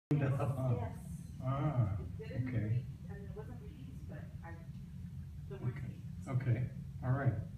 Yes. Ah, It didn't okay, I mean, it wasn't released, but the word came. okay, all right.